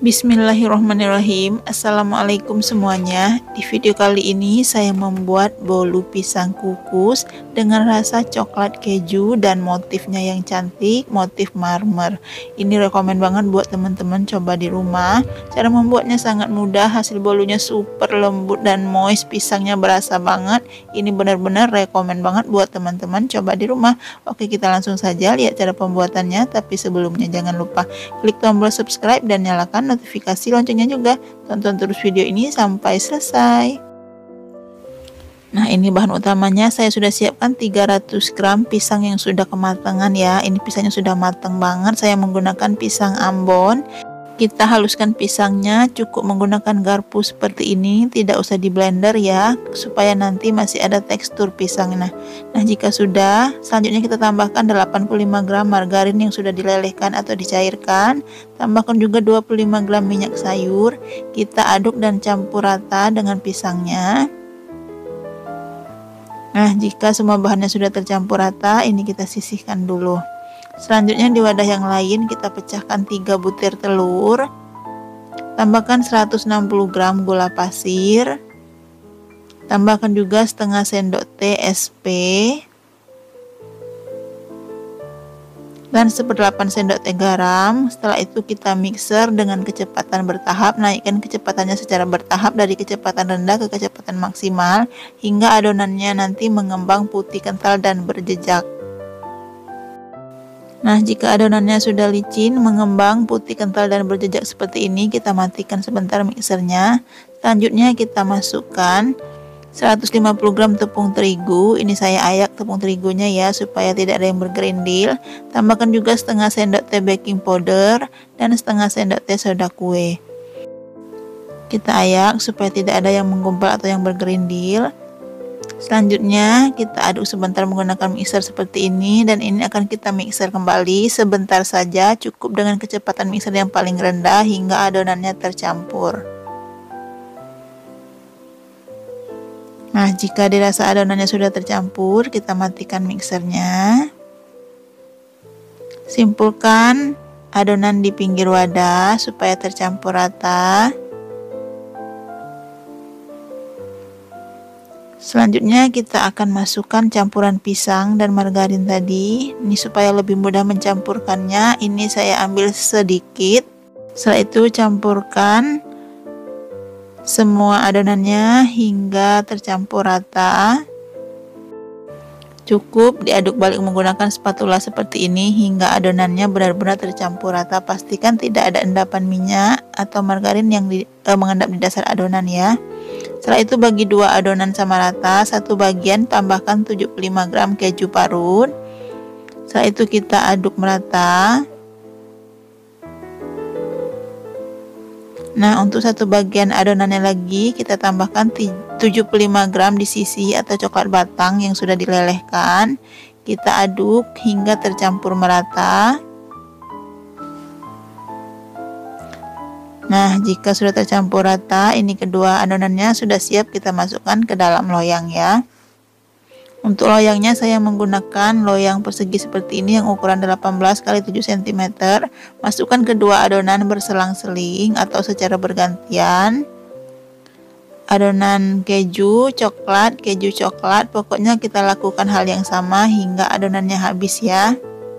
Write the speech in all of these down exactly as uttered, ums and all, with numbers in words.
Bismillahirrahmanirrahim. Assalamualaikum semuanya. Di video kali ini saya membuat bolu pisang kukus dengan rasa coklat keju dan motifnya yang cantik, motif marmer. Ini rekomen banget buat teman-teman coba di rumah. Cara membuatnya sangat mudah, hasil bolunya super lembut dan moist, pisangnya berasa banget. Ini benar-benar rekomen banget buat teman-teman coba di rumah. Oke, kita langsung saja lihat cara pembuatannya, tapi sebelumnya jangan lupa klik tombol subscribe dan nyalakan notifikasi loncengnya juga. Tonton terus video ini sampai selesai. Nah, ini bahan utamanya. Saya sudah siapkan tiga ratus gram pisang yang sudah kematangan ya. Ini pisangnya sudah matang banget. Saya menggunakan pisang Ambon. Kita haluskan pisangnya, cukup menggunakan garpu seperti ini, tidak usah di blender ya, supaya nanti masih ada tekstur pisangnya. Nah, jika sudah, selanjutnya kita tambahkan delapan puluh lima gram margarin yang sudah dilelehkan atau dicairkan. Tambahkan juga dua puluh lima gram minyak sayur. Kita aduk dan campur rata dengan pisangnya. Nah, jika semua bahannya sudah tercampur rata, ini kita sisihkan dulu. Selanjutnya di wadah yang lain kita pecahkan tiga butir telur. Tambahkan seratus enam puluh gram gula pasir. Tambahkan juga setengah sendok teh S P. Dan seperdelapan sendok teh garam. Setelah itu kita mixer dengan kecepatan bertahap. Naikkan kecepatannya secara bertahap dari kecepatan rendah ke kecepatan maksimal hingga adonannya nanti mengembang putih kental dan berjejak. Nah, jika adonannya sudah licin, mengembang, putih, kental, dan berjejak seperti ini, kita matikan sebentar mixernya. Selanjutnya kita masukkan seratus lima puluh gram tepung terigu. Ini saya ayak tepung terigunya ya, supaya tidak ada yang bergerindil. Tambahkan juga setengah sendok teh baking powder dan setengah sendok teh soda kue. Kita ayak supaya tidak ada yang menggumpal atau yang bergerindil. Selanjutnya kita aduk sebentar menggunakan mixer seperti ini, dan ini akan kita mixer kembali sebentar saja, cukup dengan kecepatan mixer yang paling rendah hingga adonannya tercampur. Nah, jika dirasa adonannya sudah tercampur, kita matikan mixernya. Simpulkan adonan di pinggir wadah supaya tercampur rata. Selanjutnya kita akan masukkan campuran pisang dan margarin tadi. Ini supaya lebih mudah mencampurkannya. Ini saya ambil sedikit. Setelah itu campurkan semua adonannya hingga tercampur rata. Cukup diaduk balik menggunakan spatula seperti ini hingga adonannya benar-benar tercampur rata. Pastikan tidak ada endapan minyak atau margarin yang di, eh, mengendap di dasar adonan ya. Setelah itu bagi dua adonan sama rata, satu bagian tambahkan tujuh puluh lima gram keju parut. Setelah itu kita aduk merata. Nah, untuk satu bagian adonannya lagi kita tambahkan tujuh puluh lima gram di sisi atau coklat batang yang sudah dilelehkan. Kita aduk hingga tercampur merata. Nah, jika sudah tercampur rata, ini kedua adonannya sudah siap kita masukkan ke dalam loyang ya. Untuk loyangnya saya menggunakan loyang persegi seperti ini yang ukuran delapan belas kali tujuh sentimeter. Masukkan kedua adonan berselang-seling atau secara bergantian. Adonan keju, coklat, keju coklat, pokoknya kita lakukan hal yang sama hingga adonannya habis ya.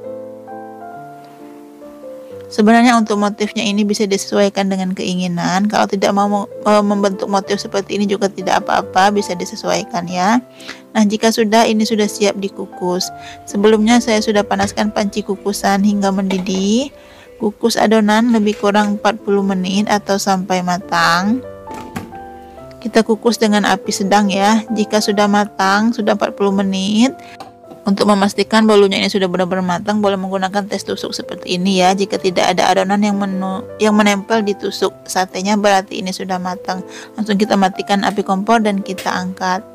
Sebenarnya untuk motifnya ini bisa disesuaikan dengan keinginan. Kalau tidak mau membentuk motif seperti ini juga tidak apa-apa, bisa disesuaikan ya. Nah, jika sudah, ini sudah siap dikukus. Sebelumnya saya sudah panaskan panci kukusan hingga mendidih. Kukus adonan lebih kurang empat puluh menit atau sampai matang. Kita kukus dengan api sedang ya. Jika sudah matang, sudah empat puluh menit. Untuk memastikan bolunya ini sudah benar-benar matang, boleh menggunakan tes tusuk seperti ini ya. Jika tidak ada adonan yang menu, yang menempel di tusuk satenya, berarti ini sudah matang. Langsung kita matikan api kompor dan kita angkat.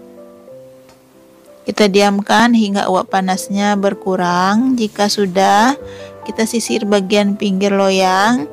Kita diamkan hingga uap panasnya berkurang. Jika sudah, kita sisir bagian pinggir loyang.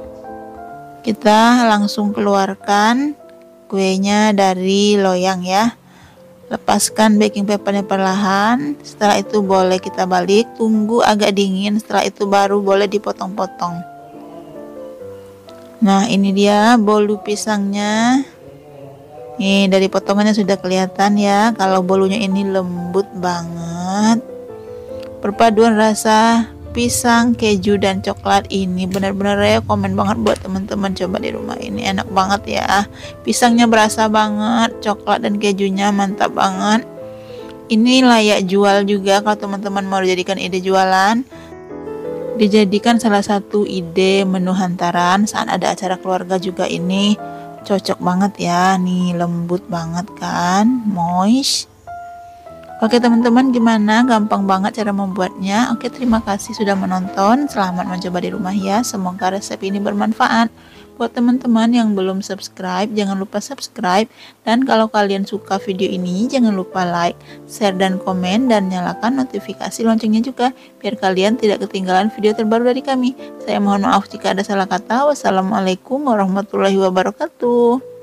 Kita langsung keluarkan kuenya dari loyang ya. Lepaskan baking papernya perlahan. Setelah itu boleh kita balik, tunggu agak dingin. Setelah itu baru boleh dipotong-potong. Nah, ini dia bolu pisangnya. Nih, dari potongannya sudah kelihatan ya kalau bolunya ini lembut banget. Perpaduan rasa pisang, keju, dan coklat ini benar-benar rekomen banget buat teman-teman coba di rumah. Ini enak banget ya. Pisangnya berasa banget, coklat dan kejunya mantap banget. Ini layak jual juga kalau teman-teman mau jadikan ide jualan. Dijadikan salah satu ide menu hantaran saat ada acara keluarga juga, ini cocok banget ya. Nih lembut banget kan, moist. Oke teman-teman, gimana? Gampang banget cara membuatnya. Oke, terima kasih sudah menonton. Selamat mencoba di rumah ya. Semoga resep ini bermanfaat. Buat teman-teman yang belum subscribe, jangan lupa subscribe. Dan kalau kalian suka video ini, jangan lupa like, share, dan komen. Dan nyalakan notifikasi loncengnya juga, biar kalian tidak ketinggalan video terbaru dari kami. Saya mohon maaf jika ada salah kata. Wassalamualaikum warahmatullahi wabarakatuh.